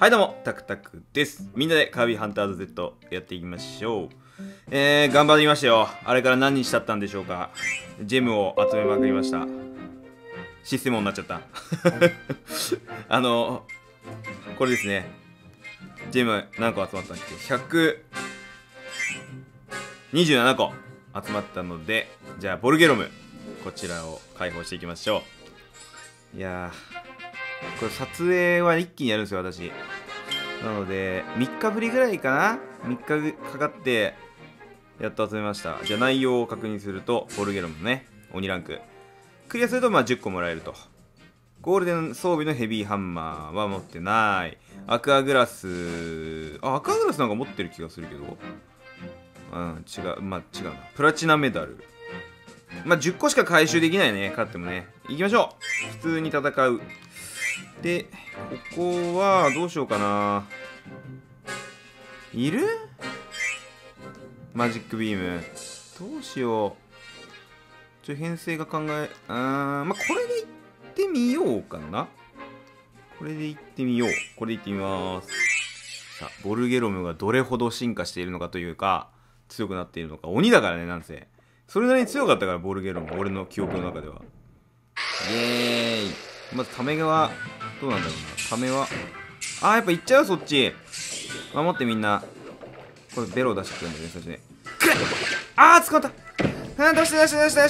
はいどうも、タクタクです。みんなでカービィハンターズ Z やっていきましょう。頑張りましたよ。あれから何日経ったんでしょうか。ジェムを集めまくりました。システムになっちゃった。これですね。ジェム何個集まったんだっけ ?127 個集まったので、じゃあボルゲロム、こちらを解放していきましょう。いやー、これ撮影は一気にやるんですよ、私。なので、3日ぶりぐらいかな ?3 日かかって、やっと集めました。じゃあ内容を確認すると、ボルゲロムね、鬼ランク。クリアすると、10個もらえると。ゴールデン装備のヘビーハンマーは持ってない。アクアグラス、アクアグラスなんか持ってる気がするけど。違う、違うな。プラチナメダル。10個しか回収できないね、勝ってもね。行きましょう。普通に戦う。で、ここは、どうしようかな。いる？マジックビーム。どうしよう。編成が考え、これでいってみようかな。これでいってみよう。これでいってみます。さあ、ボルゲロムがどれほど進化しているのかというか、強くなっているのか。鬼だからね、なんせ。それなりに強かったから、ボルゲロム。俺の記憶の中では。イエーイ。まず、ためは、どうなんだろうな。ためは、やっぱ行っちゃう、そっち。守ってみんな。これ、ベロ出してくるんだよね、最初ね。捕まった。出して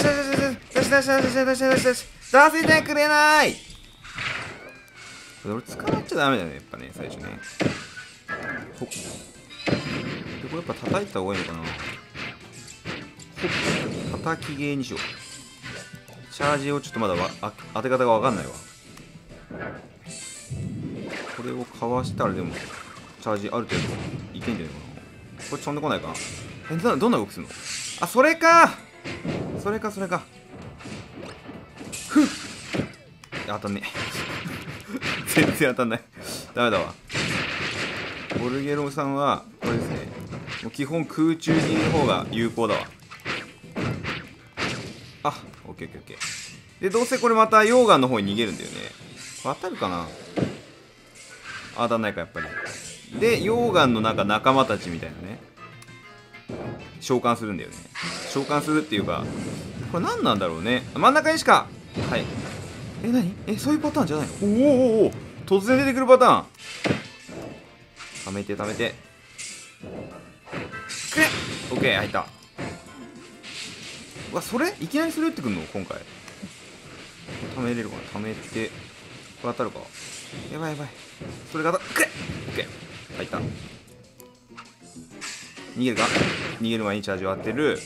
くれない。これ、俺、捕まっちゃダメだよね、やっぱね、最初ね。ほっ。で、これやっぱ叩いた方がいいのかな。ほっ。叩きゲーにしよう。チャージをちょっとまだ当て方がわかんないわ。これをかわしたらでも、チャージある程度いけんじゃないかな。これ飛んでこないか。どんな動きするの？それか。それか。ふっ。当たんねえ。全然当たんない。ダメだわ。ボルゲロムさんは、これですね。もう基本空中にいる方が有効だわ。オッケー。で、どうせこれまた溶岩の方に逃げるんだよね。当たるかな？当たんないか、やっぱり。で、溶岩の仲間たちみたいなね。召喚するんだよね。召喚するっていうか、これ何なんだろうね。真ん中にしか。はい。何？そういうパターンじゃないの？お突然出てくるパターン。溜めて。くれ！オッケー、入った。うわ、それいきなりそれ打ってくんの今回。溜めれるかな？溜めて。これ当たるか？やばい。それが当たる。くれ！オッケー。入った。逃げるか？逃げる前にチャージを当てる。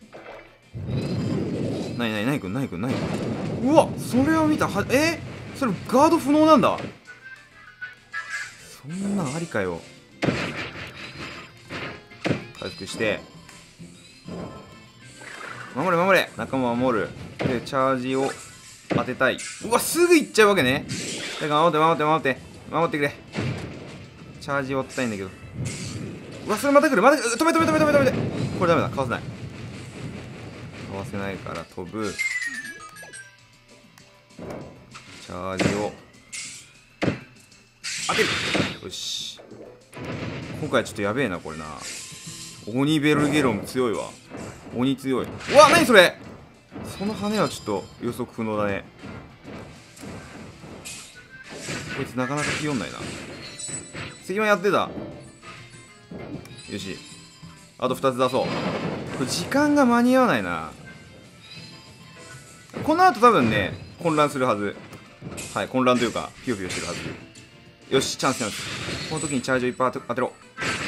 何くん。うわ、それを見た。それガード不能なんだ。そんなんありかよ。回復して。守れ。仲間守る。で、チャージを当てたい。うわ、すぐ行っちゃうわけね。だから守ってくれ。チャージを当てたいんだけど。うわ、それまた来る。止め。これダメだ。かわせないから飛ぶ。チャージを当てる。よし。今回ちょっとやべえな、これな。鬼ベルゲロム強いわ。鬼強い。うわ、何それ。その羽はちょっと予測不能だね。こいつなかなか気温ないな。石板やってた。よし。あと2つ出そう。これ時間が間に合わないな。この後多分ね、混乱するはず。はい、混乱というか、ピヨピヨしてるはず。よし、チャンス。この時にチャージをいっぱい当てろ。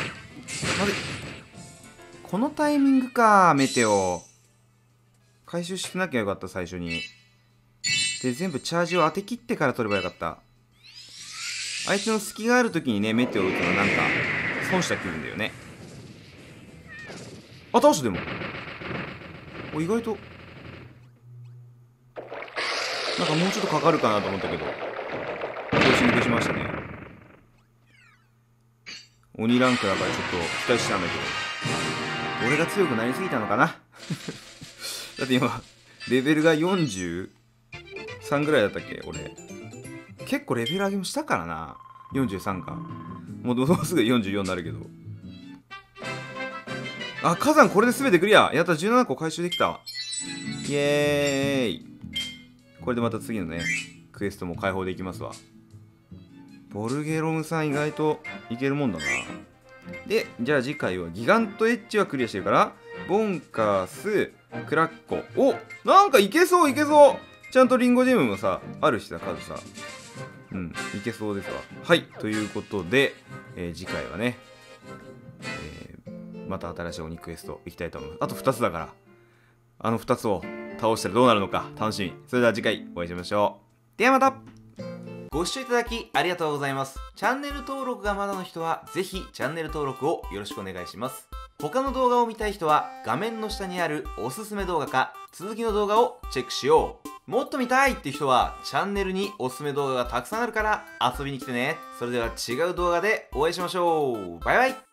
このタイミングか、メテオ。回収してなきゃよかった、最初に。で、全部チャージを当て切ってから取ればよかった。相手の隙がある時にね、メテオ打つのは損した気分だよね。倒したでも。意外と。もうちょっとかかるかなと思ったけど。調子抜けしましたね。鬼ランクだからちょっと期待したんだけど。俺が強くなりすぎたのかな。だって今、レベルが43ぐらいだったっけ俺。結構レベル上げもしたからな。 43か。もうすぐ44になるけど。あ、火山これで全てクリア。やった、17個回収できた。イエーイ。これでまた次のね、クエストも解放できますわ。ボルゲロムさん意外といけるもんだな。で、じゃあ次回はギガントエッジはクリアしてるから、ボンカース、クラッコ。お、なんかいけそういけそう。ちゃんとリンゴジェムもさ、あるしさ、数さ。うん、いけそうですわ。はい、ということで、次回はね、また新しい鬼クエストいきたいと思います。あと2つだから、あの2つを倒したらどうなるのか楽しみ。それでは次回お会いしましょう。ではまた。ご視聴いただきありがとうございます。チャンネル登録がまだの人はぜひチャンネル登録をよろしくお願いします。他の動画を見たい人は画面の下にあるおすすめ動画か続きの動画をチェックしよう。もっと見たいって人はチャンネルにおすすめ動画がたくさんあるから遊びに来てね。それでは違う動画でお会いしましょう。バイバイ。